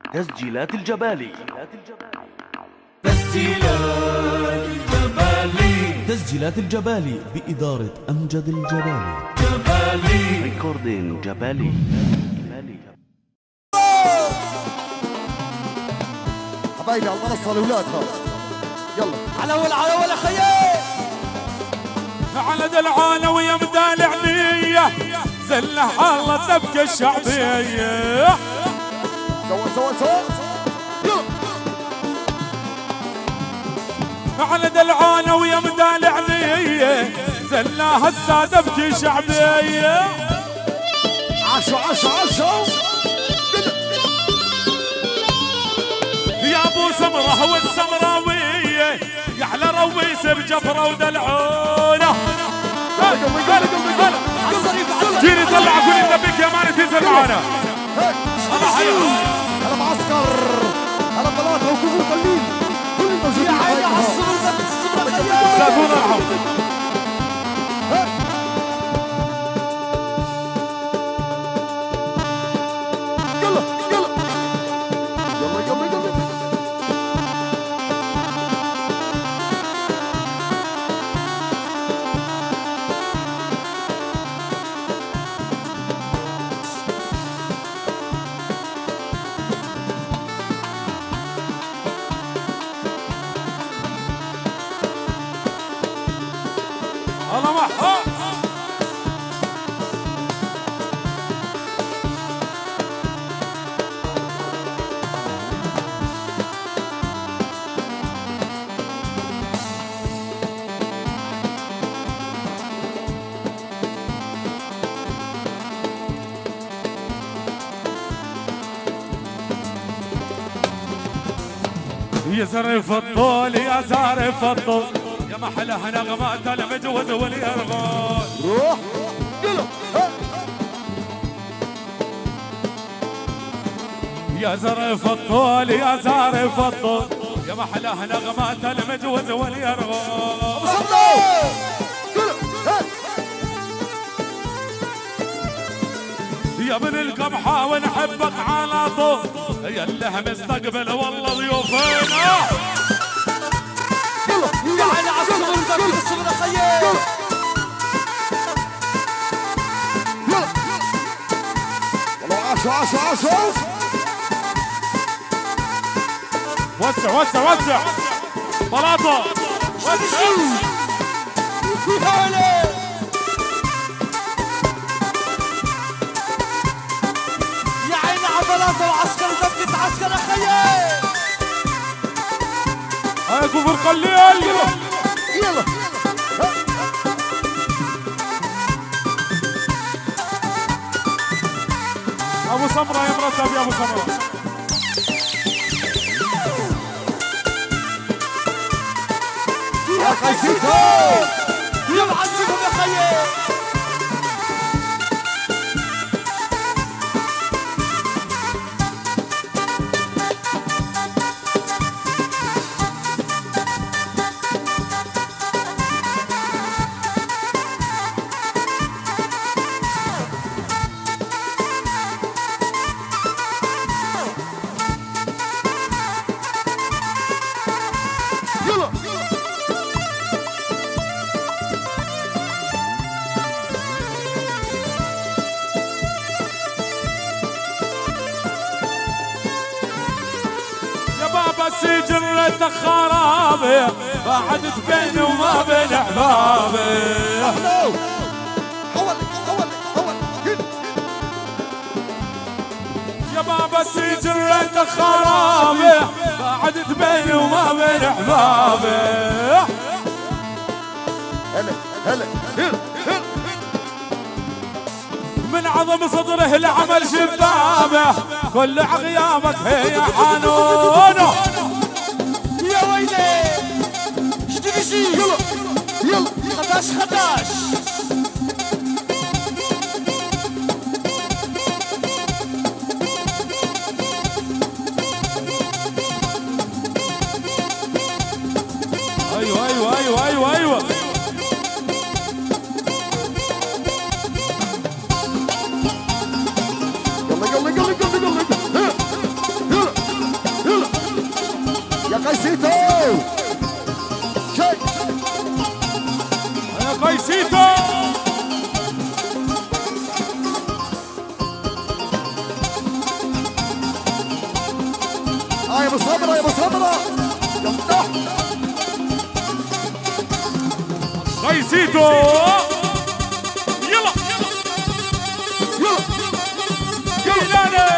تسجيلات الجبالي. تسجيلات الجبالي بإدارة أمجد الجبالي. ريكوردين جبالي. حبايبي على المنصة الأولادها يلا على ولا خيال على دلعانة ويا مدالع نية زلها الله تبكي الشعبية سوا على دلعانة ويا مدالع نية زلها السادة بكي شعبية عشو يا ابو سمره والسمراوية يا على رويس بجفره ودلعونه جيني طلع كل النبيك يا ماني تنزل معانا هلا معسكر هلا بلاطة وكفور قليل كل الموجودين يا عيني على الصبر خيال ساكون ارحم الله محا يا زرف الطول يا زارف الطول يا محلها نغمات المجوز واليرغول روح يلا يا زرف الطول يا زارف الطول يا محلها نغمات المجوز واليرغول يا ابن القمحة ونحبك على طول يا اللي مستقبل والله ضيوفنا يا عيني على الصبر خيال والله عاشوا وسع بلاطة وسع يا عيني على بلاطة وعسكر دبكة عسكر خيال هاي كفر قليل يلا ابو سمره يا مرتب يا ابو سمره يا قيسيتو يا معزكم يا خيال سجرة خرابي بعدت بيني وما بين احبابي يا بابا سجرة خرابي بعدت بيني وما بين احبابي هلا من عظم صدره لعمل شبابه كل عغيابك هي حنونه يا ويلي اشتري يلا خداش ايوه يلا قيسيتو شيء يا قيسيتو يا ابو صبره يا ابو صبره يفتح قيسيتو يلا يلا يلا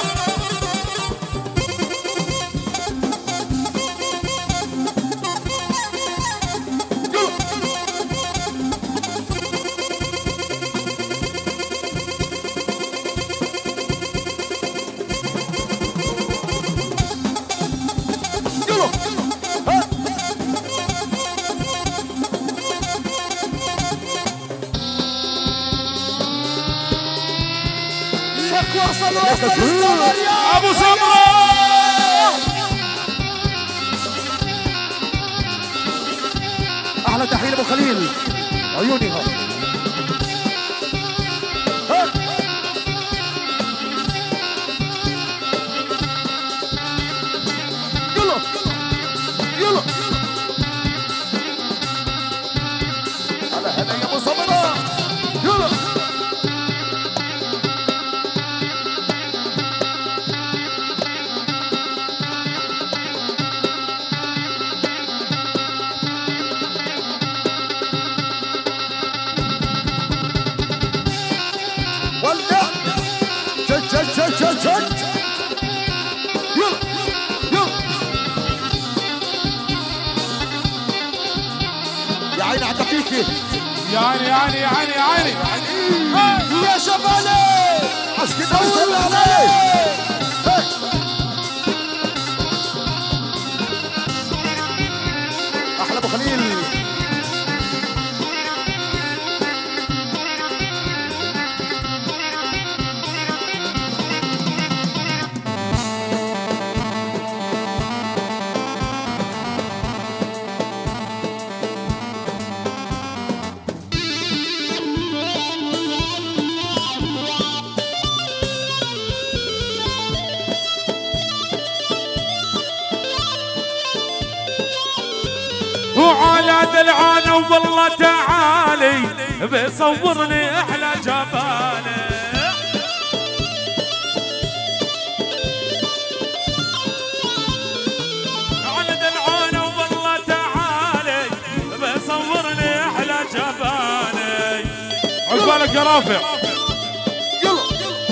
وصل الزمن يا ابو سمره احلى تحيه لابو خليل عيونها يلا يلا على هذا يا ابو صبره يلا ولع شد يلا يلا يا عيني على الدقيقة يعني يا شبالي عشان كده وصل عليه احلى ابو خليل وعلى دلعانه والله تعالي بيصورني احلى جباله على دلعانه والله تعالي بيصورني احلى جباله عقبالك يا رافع يلا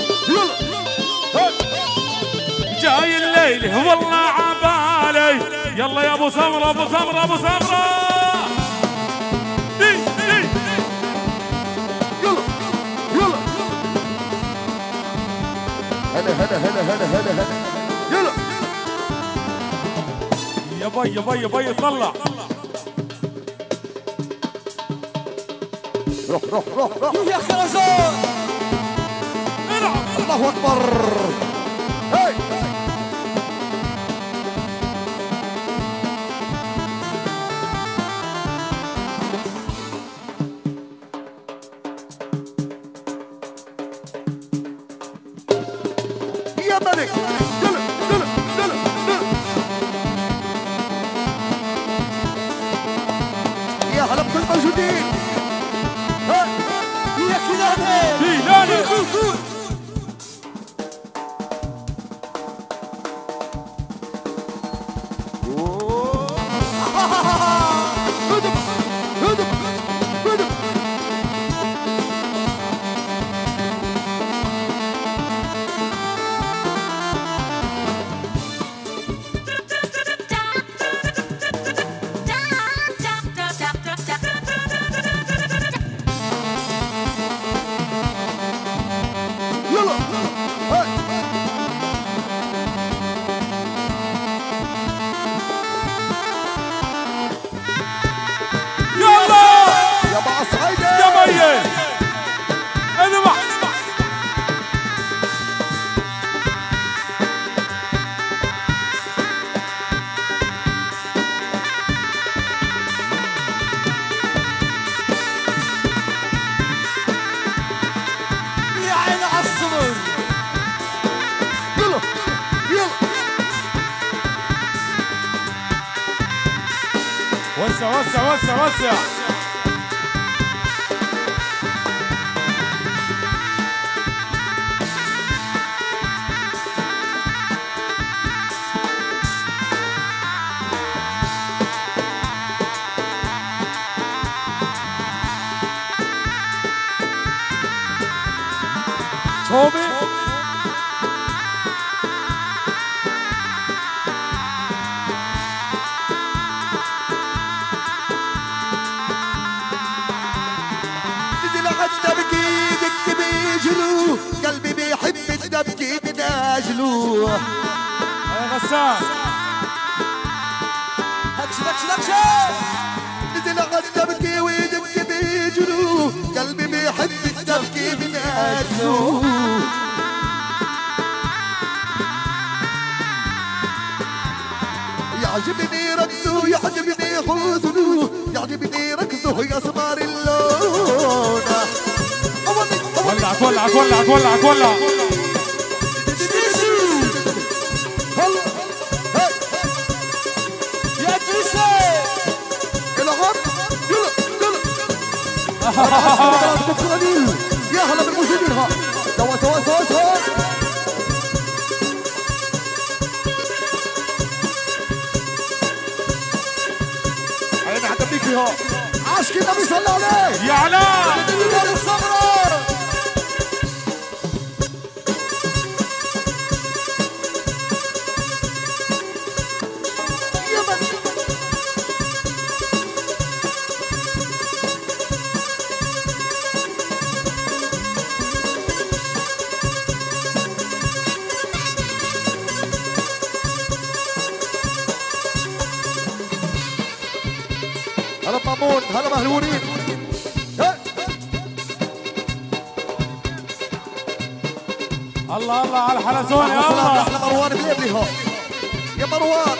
جاي الليل والله عبالي يلا يا ابو سمره ابو سمره ابو سمره يلا هلا يلا يا بي طلع روح يا خرزان الله اكبر هاي يا ملك يلا يا هلا بكل الموجودين يا كلابي كيلاني هدب وسع وسع وسع وسع. تومي نزل عالدبكي دك بيجلو قلبي بيحب الدبكي من اجلو. يا غسان هكش نزل عالدبكي ودك بيجلو قلبي بيحب الدبكي من اجلو. يعجبني رقصه يعجبني حزنه يعجبني رقصه يا سمار اللون. ولع تولع تولع تولع تولع. يا كيسة العب يلا يا هلا بالموجودين ها سوا سوا سوا سوا. عيني حتبنيك فيها عاشق النبي صلى الله عليه يا علاء. هلا مامون هلا مهلورين. الله الله على الحلزون يا الله. احلى مروان بليبلي ها يا مروان.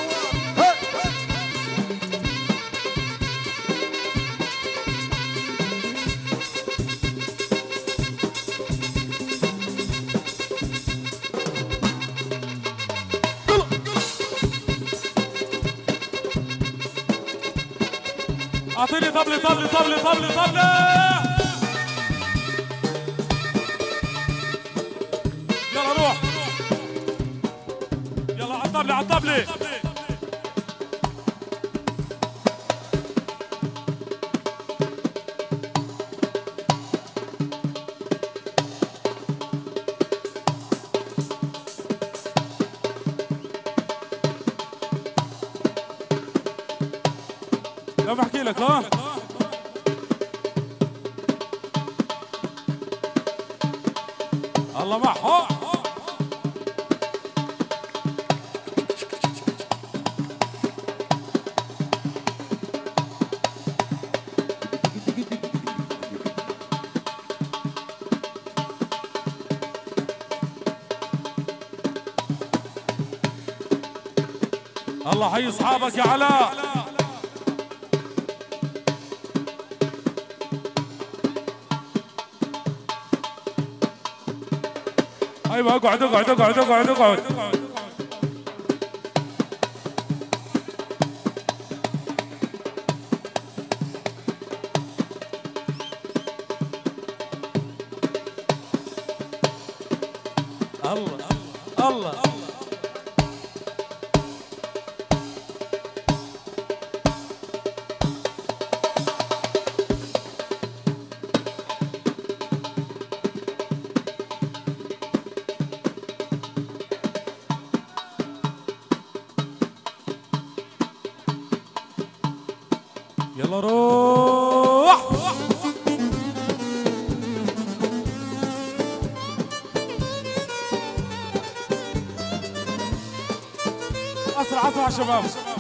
اعطيني طبلة طبلة طبلة طبلة طبلة. يلا روح يلا على الطبلة على الطبلة. لا بحكي لك ها. الله معه. الله حي اصحابك يا علاء. ايوه اقعد اقعد اقعد اقعد اقعد. الله الله يلا روح. اسرع اسرع شباب.